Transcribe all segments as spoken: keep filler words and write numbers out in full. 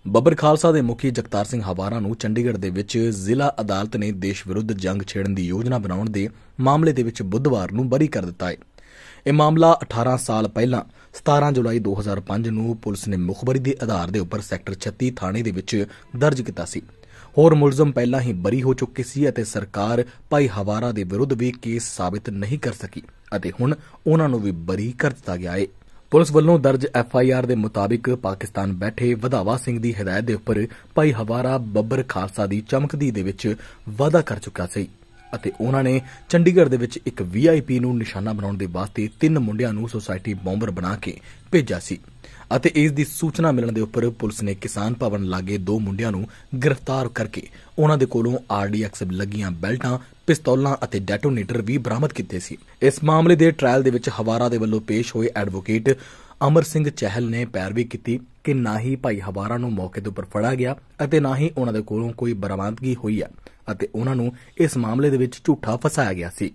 ਬੱਬਰ ਖਾਲਸਾ ਦੇ ਮੁਖੀ ਜਗਤਾਰ ਸਿੰਘ ਹਵਾਰਾ ਨੂੰ ਚੰਡੀਗੜ੍ਹ ਦੇ ਵਿੱਚ ਜ਼ਿਲ੍ਹਾ ਅਦਾਲਤ ਨੇ ਦੇਸ਼ ਵਿਰੁੱਧ ਜੰਗ ਛੇੜਨ ਦੀ ਯੋਜਨਾ ਬਣਾਉਣ ਦੇ ਮਾਮਲੇ ਦੇ ਵਿੱਚ ਬੁੱਧਵਾਰ ਨੂੰ ਬਰੀ ਕਰ ਦਿੱਤਾ ਹੈ। ਇਹ ਮਾਮਲਾ ਅਠਾਰਾਂ ਸਾਲ ਪਹਿਲਾਂ ਸਤਾਰਾਂ ਜੁਲਾਈ ਦੋ ਹਜ਼ਾਰ ਪੰਜ ਨੂੰ ਪੁਲਿਸ ਨੇ ਮੁਖਬਰੀ ਦੇ ਆਧਾਰ ਦੇ ਉੱਪਰ ਸੈਕਟਰ ਛੱਤੀ ਥਾਣੇ ਦੇ ਵਿੱਚ ਦਰਜ ਕੀਤਾ ਸੀ। ਹੋਰ ਮੁਲਜ਼ਮ ਪਹਿਲਾਂ ਹੀ ਬਰੀ ਹੋ ਚੁੱਕੇ ਸੀ ਅਤੇ ਸਰਕਾਰ ਭਾਈ ਹਵਾਰਾ ਦੇ ਵਿਰੁੱਧ ਵੀ ਕੇਸ ਸਾਬਿਤ ਨਹੀਂ ਕਰ ਸਕੀ ਅਤੇ ਹੁਣ ਉਹਨਾਂ ਨੂੰ ਵੀ ਬਰੀ ਕਰ ਦਿੱਤਾ ਗਿਆ ਹੈ। ਪੁਲਿਸ ਵੱਲੋਂ ਦਰਜ ਐਫ ਆਈ ਆਰ ਦੇ ਮੁਤਾਬਿਕ ਪਾਕਿਸਤਾਨ ਬੈਠੇ ਵਧਾਵਾ ਸਿੰਘ ਦੀ ਹਦਾਇਤ ਦੇ ਉੱਪਰ ਭਾਈ ਹਵਾਰਾ ਬੱਬਰ ਖਾਲਸਾ ਦੀ ਚਮਕਦੀ ਦੇ ਵਿੱਚ ਵਾਅਦਾ ਕਰ ਚੁੱਕਾ ਸੀ ਅਤੇ ਉਹਨਾਂ ਨੇ ਚੰਡੀਗੜ੍ਹ ਦੇ ਵਿੱਚ ਇੱਕ ਵੀ ਆਈ ਪੀ ਨੂੰ ਨਿਸ਼ਾਨਾ ਬਣਾਉਣ ਦੇ ਵਾਸਤੇ ਤਿੰਨ ਮੁੰਡਿਆਂ ਨੂੰ ਸੁਸਾਇਟੀ ਬੰਬਰ ਬਣਾ ਕੇ ਭੇਜਿਆ ਸੀ ਅਤੇ ਇਸ ਦੀ ਸੂਚਨਾ ਮਿਲਣ ਦੇ ਉੱਪਰ ਪੁਲਿਸ ਨੇ ਕਿਸਾਨ ਭਵਨ ਲਾਗੇ ਦੋ ਮੁੰਡਿਆਂ ਨੂੰ ਗ੍ਰਿਫਤਾਰ ਕਰਕੇ ਉਹਨਾਂ ਦੇ ਕੋਲੋਂ ਆਰ ਡੀ ਐਕਸ ਲੱਗੀਆਂ ਬੈਲਟਾਂ, ਪਿਸਤੌਲਾਂ ਅਤੇ ਡੈਟੋਨੇਟਰ ਵੀ ਬਰਾਮਦ ਕੀਤੇ ਸੀ। ਇਸ ਮਾਮਲੇ ਦੇ ਟ੍ਰਾਇਲ ਦੇ ਵਿੱਚ ਹਵਾਰਾ ਦੇ ਵੱਲੋਂ ਪੇਸ਼ ਹੋਏ ਐਡਵੋਕੇਟ ਅਮਰ ਸਿੰਘ ਚਹਿਲ ਨੇ ਪੈਰਵੀ ਕੀਤੀ ਕਿ ਨਾ ਹੀ ਭਾਈ ਹਵਾਰਾ ਨੂੰ ਮੌਕੇ ਦੇ ਉੱਪਰ ਫੜਿਆ ਗਿਆ ਅਤੇ ਨਾ ਹੀ ਉਹਨਾਂ ਦੇ ਕੋਲੋਂ ਕੋਈ ਬਰਾਮਦਗੀ ਹੋਈ ਹੈ ਅਤੇ ਉਹਨਾਂ ਨੂੰ ਇਸ ਮਾਮਲੇ ਦੇ ਵਿੱਚ ਝੂਠਾ ਫਸਾਇਆ ਗਿਆ ਸੀ।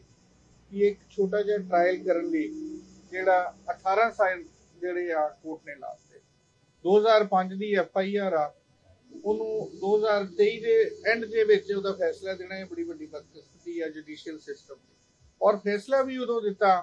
ਇਹ ਇੱਕ ਛੋਟਾ ਜਿਹਾ ਟ੍ਰਾਇਲ ਕਰਨ ਲਈ ਜਿਹੜਾ ਅਠਾਰਾਂ ਸਾਲ ਜਿਹੜੇ ਆ ਕੋਰਟ ਨੇ ਲਾਤੇ ਦੋ ਹਜ਼ਾਰ ਪੰਜ ਦੀ ਐਫ ਆਈ ਆਰ ਆ ਉਹਨੂੰ ਦੋ ਹਜ਼ਾਰ ਤੇਈ ਦੇ ਐਂਡ ਦੇ ਵਿੱਚ ਉਹਦਾ ਫੈਸਲਾ ਦੇਣਾ ਇਹ ਬੜੀ ਵੱਡੀ ਬਦਕਿਸਮਤੀ ਆ ਜੁਡੀਸ਼ੀਅਲ ਸਿਸਟਮ ਦੀ। ਔਰ ਫੈਸਲਾ ਵੀ ਉਦੋਂ ਦਿੱਤਾ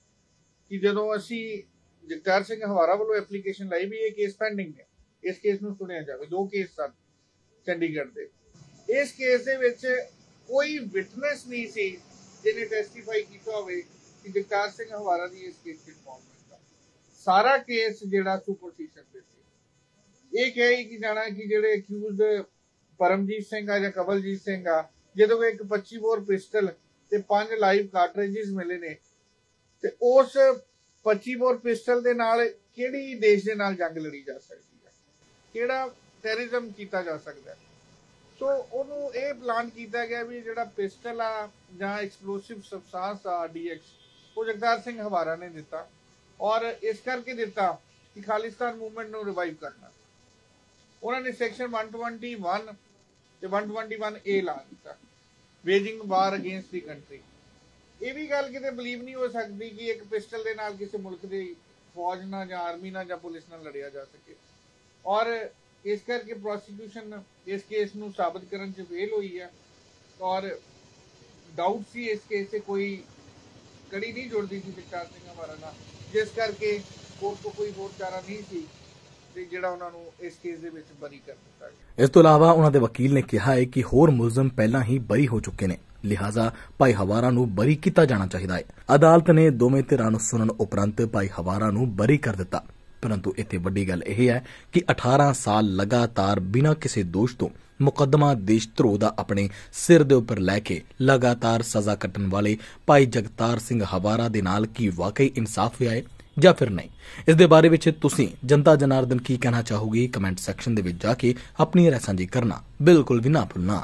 ਕਿ ਜਦੋਂ ਅਸੀਂ ਜਗਤਾਰ ਸਿੰਘ ਹਵਾਰਾ ਵੱਲੋਂ ਐਪਲੀਕੇਸ਼ਨ ਲਾਈ ਵੀ ਇਹ ਕੇਸ ਪੈਂਡਿੰਗ ਹੈ, ਇਸ ਕੇਸ ਨੂੰ ਸੁਣਿਆ ਜਾਵੇ। ਦੋ ਕੇਸ ਸਨ ਚੰਡੀਗੜ੍ਹ ਦੇ। ਇਸ ਕੇਸ ਦੇ ਵਿੱਚ ਕੋਈ ਵਿਟਨੈਸ ਨਹੀਂ ਸੀ ਜਿਹਨੇ ਟੈਸਟੀਫਾਈ ਕੀਤਾ ਹੋਵੇ ਕਿ ਜਗਤਾਰ ਸਿੰਘ ਹਵਾਰਾ ਦੀ ਇਸ ਕੇਸ ਵਿੱਚ ਇਨਵੋਲਵਮੈਂਟ ਹੈ। ਸਾਰਾ ਕੇਸ ਜਿਹੜਾ ਸੁਪਰਸੀਸ਼ਨ ਤੇ ਸੀ। ਇਹ ਕਹੇ ਕਿ ਜਾਣਾ ਕਿ ਜਿਹੜੇ ਅਕਿਊਜ਼ਡ ਪਰਮਜੀਤ ਸਿੰਘ ਆ ਜਾਂ ਕਵਲਜੀਤ ਸਿੰਘ ਆ, ਜਦੋਂ ਕਿ ਇੱਕ ਪੱਚੀ ਬੋਰ ਪਿਸਟਲ ਤੇ ਪੰਜ ਲਾਈਵ ਕਾਰਟ੍ਰਿਜਸ ਮਿਲੇ ਨੇ ਤੇ ਉਸ ਪੱਚੀ ਬੋਰ ਪਿਸਟਲ ਦੇ ਨਾਲ ਕਿਹੜੀ ਦੇਸ਼ ਦੇ ਨਾਲ ਜੰਗ ਲੜੀ ਜਾ ਸਕਦੀ ਹੈ, ਕਿਹੜਾ ਟੈਰਰਿਜ਼ਮ ਕੀਤਾ ਜਾ ਸਕਦਾ। ਸੋ ਉਹਨੂੰ ਇਹ ਪਲਾਨ ਕੀਤਾ ਗਿਆ ਵੀ ਜਿਹੜਾ ਪਿਸਟਲ ਆ ਜਾਂ ਐਕਸਪਲੋਸਿਵ ਸਬਸਟੈਂਸ ਆ ਡੀ ਐਕਸ ਉਹ ਜਗਤਾਰ ਸਿੰਘ ਹਵਾਰਾ ਨੇ ਦਿੱਤਾ ਔਰ ਇਸ ਕਰਕੇ ਦਿੱਤਾ ਕਿ ਖਾਲਿਸਤਾਨ ਮੂਵਮੈਂਟ ਨੂੰ ਰਿਵਾਈਵ ਕਰਨਾ। ਉਹਨਾਂ ਨੇ ਸੈਕਸ਼ਨ ਇੱਕ ਸੌ ਇੱਕੀ ਤੇ ਇੱਕ ਸੌ ਇੱਕੀ ਏ ਲਾ ਦਿੱਤਾ, waging war against the country. ਇਹ ਵੀ ਗੱਲ ਕਿਤੇ ਬਲੀਵ ਨਹੀਂ ਹੋ ਸਕਦੀ ਕਿ ਇੱਕ ਪਿਸਟਲ ਦੇ ਨਾਲ ਕਿਸੇ ਮੁਲਕ ਦੀ ਫੌਜ ਨਾਲ ਜਾਂ ਆਰਮੀ ਨਾਲ ਜਾਂ ਪੁਲਿਸ ਨਾਲ ਲੜਿਆ ਜਾ ਸਕੇ। ਔਰ ਇਸ ਕਰਕੇ ਪ੍ਰੋਸੀਕਿਊਸ਼ਨ ਇਸ ਕੇਸ ਨੂੰ ਸਾਬਤ ਕਰਨ 'ਚ ਫੇਲ ਹੋਈ ਹੈ ਔਰ ਡਾਊਟ ਸੀ ਇਸ ਕੇਸ 'ਤੇ ਕੋਈ ਕੜੀ ਨਹੀਂ ਜੁੜਦੀ ਸੀ ਜਗਤਾਰ ਸਿੰਘ ਹਵਾਰਾ ਨਾਲ, ਜਿਸ ਕਰਕੇ ਕੋਰਟ ਕੋਲ ਕੋਈ ਹੋਰ ਚਾਰਾ ਨਹੀਂ ਸੀ ਤੇ ਜਿਹੜਾ ਉਹਨਾਂ ਨੂੰ ਇਸ ਕੇਸ ਦੇ ਵਿੱਚ ਬਰੀ ਕਰ ਦਿੱਤਾ ਗਿਆ। ਇਸ ਤੋਂ ਇਲਾਵਾ ਉਹਨਾਂ ਦੇ ਵਕੀਲ ਨੇ ਕਿਹਾ ਹੈ ਕਿ ਹੋਰ ਮੁਲਜ਼ਮ ਪਹਿਲਾਂ ਹੀ ਬਰੀ ਹੋ ਚੁੱਕੇ ਨੇ, ਲਿਹਾਜ਼ਾ ਭਾਈ ਹਵਾਰਾ ਨੂੰ ਬਰੀ ਕੀਤਾ ਜਾਣਾ ਚਾਹੀਦਾ ਹੈ। ਅਦਾਲਤ ਨੇ ਦੋਵੇਂ ਧਿਰਾਂ ਨੂੰ ਸੁਣਨ ਉਪਰੰਤ ਭਾਈ ਹਵਾਰਾ ਨੂੰ ਬਰੀ ਕਰ ਦਿੱਤਾ, ਪਰੰਤੂ ਇੱਥੇ ਵੱਡੀ ਗੱਲ ਇਹ ਹੈ ਕਿ ਅਠਾਰਾਂ ਸਾਲ ਲਗਾਤਾਰ ਬਿਨਾਂ ਕਿਸੇ ਦੋਸ਼ ਤੋਂ ਮੁਕੱਦਮਾ ਦੇਸ਼ ਧਰੋਹ ਦਾ ਆਪਣੇ ਸਿਰ ਦੇ ਉੱਪਰ ਲੈ ਕੇ ਲਗਾਤਾਰ ਸਜ਼ਾ ਕੱਟਣ ਵਾਲੇ ਭਾਈ ਜਗਤਾਰ ਸਿੰਘ ਹਵਾਰਾ ਦੇ ਨਾਲ ਕੀ ਵਾਕਈ ਇਨਸਾਫ ਹੋਇਆ ਹੈ ਜਾਂ ਫਿਰ ਨਹੀਂ। ਇਸ ਦੇ ਬਾਰੇ ਵਿੱਚ ਤੁਸੀਂ ਜਨਤਾ ਜਨਾਰਦਨ ਕੀ ਕਹਿਣਾ ਚਾਹੋਗੇ? ਕਮੈਂਟ ਸੈਕਸ਼ਨ ਦੇ ਵਿੱਚ ਜਾ ਕੇ ਆਪਣੀ ਰਾਏ ਸਾਂਝੀ ਕਰਨਾ ਬਿਲਕੁਲ ਵੀ ਨਾ ਭੁੱਲਣਾ।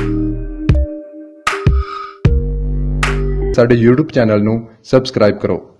ਸਾਡੇ YouTube ਚੈਨਲ ਨੂੰ ਸਬਸਕ੍ਰਾਈਬ ਕਰੋ।